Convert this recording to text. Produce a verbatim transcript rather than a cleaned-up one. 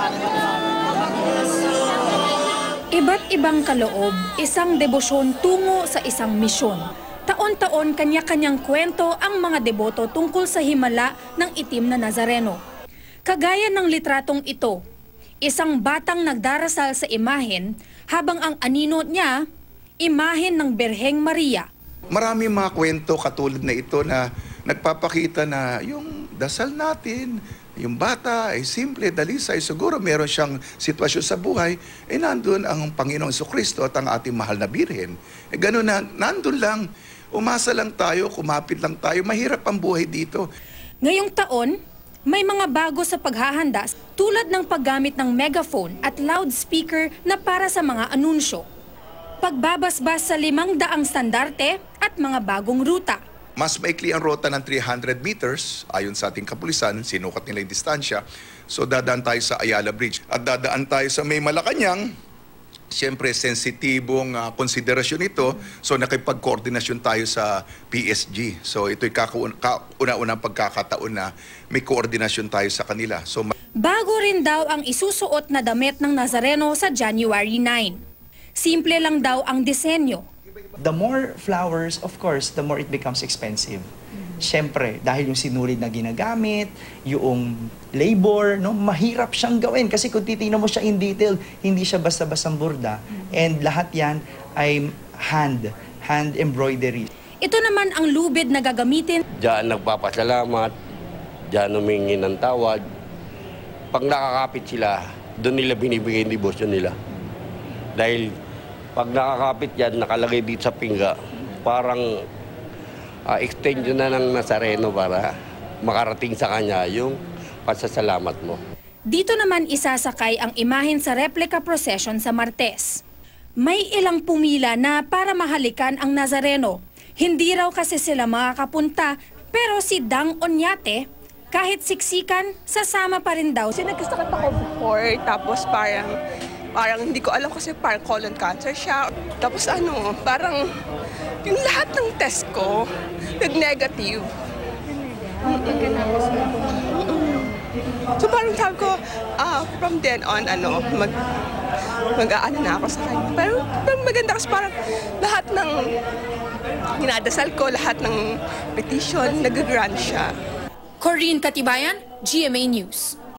Iba't ibang kaloob, isang debosyon tungo sa isang misyon. Taon-taon kanya-kanyang kwento ang mga deboto tungkol sa himala ng itim na Nazareno. Kagaya ng litratong ito, isang batang nagdarasal sa imahen habang ang anino niya, imahen ng Birheng Maria. Marami mga kwento katulad na ito na nagpapakita na yung dasal natin, yung bata ay simple, dalisay, siguro meron siyang sitwasyon sa buhay, eh nandun ang Panginoong Jesucristo at ang ating mahal na Birhen. Eh gano'n na, nandun lang, umasa lang tayo, kumapit lang tayo, mahirap ang buhay dito. Ngayong taon, may mga bago sa paghahanda tulad ng paggamit ng megaphone at loudspeaker na para sa mga anunsyo. Pagbabasbas sa limang daang standarte at mga bagong ruta. Mas maikli ang rota ng three hundred meters, ayon sa ating kapulisan, sinukat nila yung distansya. So dadaan tayo sa Ayala Bridge at dadaan tayo sa May Malacanang. Siyempre, sensitibong uh, konsiderasyon ito. So nakipag-koordinasyon tayo sa P S G. So ito'y kauna-unang pagkakataon na may koordinasyon tayo sa kanila. So, bago rin daw ang isusuot na damit ng Nazareno sa January nine. Simple lang daw ang disenyo. The more flowers, of course, the more it becomes expensive. Siyempre, dahil yung sinulid na ginagamit, yung labor, no, mahirap siyang gawin. Kasi kung titingnan mo siya in detail, hindi siya basta-bastang burda. And lahat yan ay hand, hand embroidery. Ito naman ang lubid na gagamitin. Diyan nagpapasalamat, diyan humingi ng tawad. Pag nakakapit sila, doon nila binibigay yung devotion nila. Dahil pag nakakapit yan, nakalagay dito sa pingga, parang uh, extension na ng Nazareno para makarating sa kanya yung pasasalamat mo. Dito naman isasakay ang imahen sa replica procession sa Martes. May ilang pumila na para mahalikan ang Nazareno. Hindi raw kasi sila makakapunta, pero si Dang Onyate, kahit siksikan, sasama pa rin daw. Kasi nagkasakit ako before, tapos parang Parang hindi ko alam kasi parang colon cancer siya. Tapos ano, parang yung lahat ng test ko, nag-negative. So parang sabi ko, ah, from then on, ano, mag, mag-aano na ako sa kanya. Pero, pero maganda kasi parang lahat ng ginadasal ko, lahat ng petition, nag-grant siya. Corinne Katibayan, G M A News.